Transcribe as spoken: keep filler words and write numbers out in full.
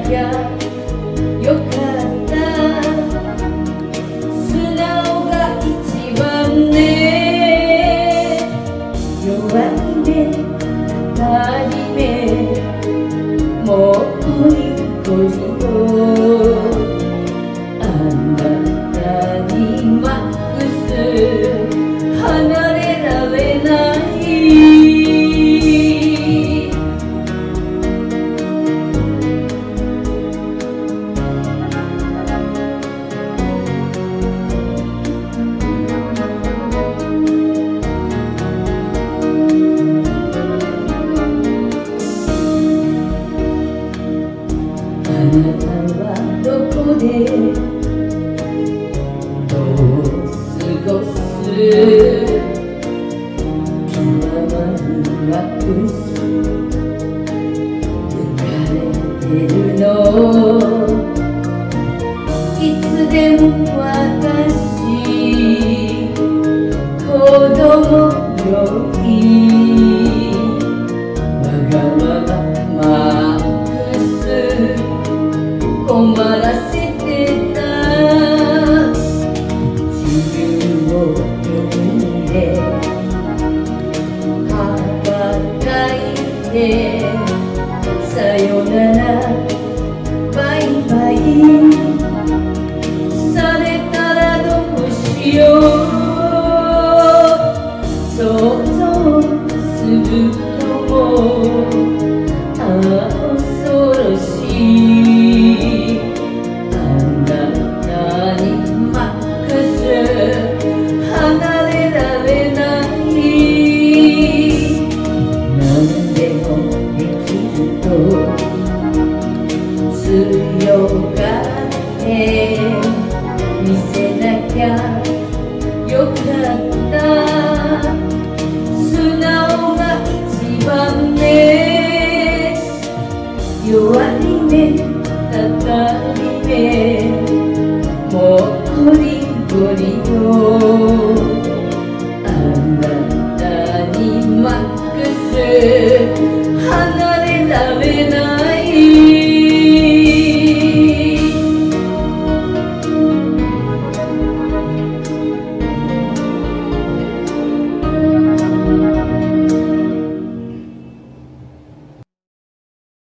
きゃよかった。素直が一番ね。弱いね当たり目、もうこりこりとあなたにマックス離れられない。あなたはどこでどう過ごす？気ままにわく浮かれてるの。いつでも私子供よりわがまま困らせてた。自分を手に入れ羽ばたいてさよならバイバイされたらどうしよう。想像するのもああ恐ろしい。強がって見せなきゃよかった。素直が一番ね。弱いねたたり目、もうこりごりとあなたにマックス離れられない。